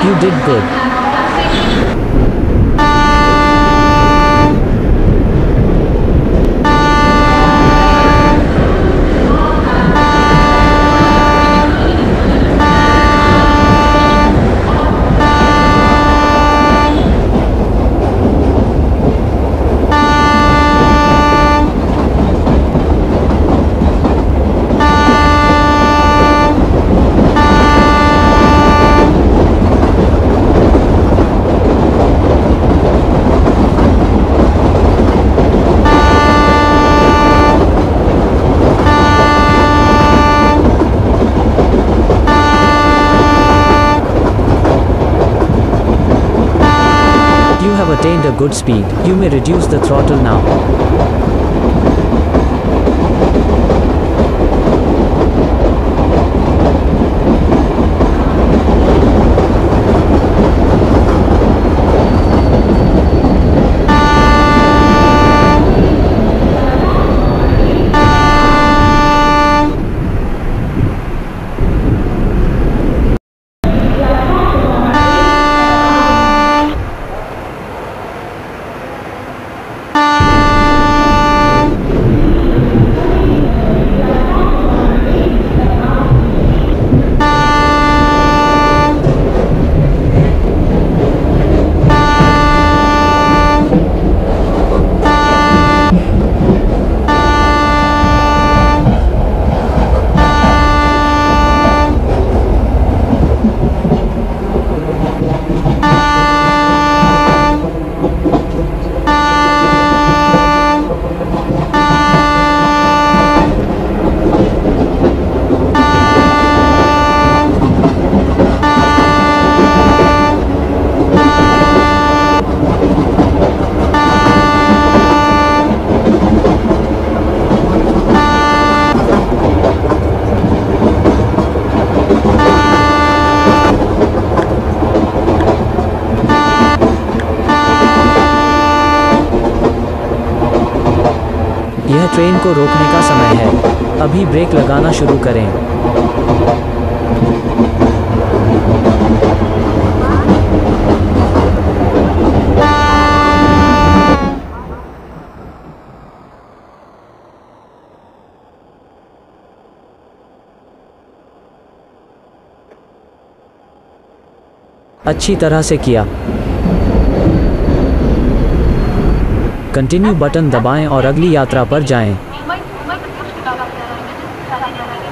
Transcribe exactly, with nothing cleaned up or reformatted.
You did good. You have attained a good speed. You may reduce the throttle now. यह train को रोकने का समय है। अभी ब्रेक लगाना शुरू करें। अच्छी तरह से किया। कंटिन्यू बटन दबाएं और अगली यात्रा पर जाएं।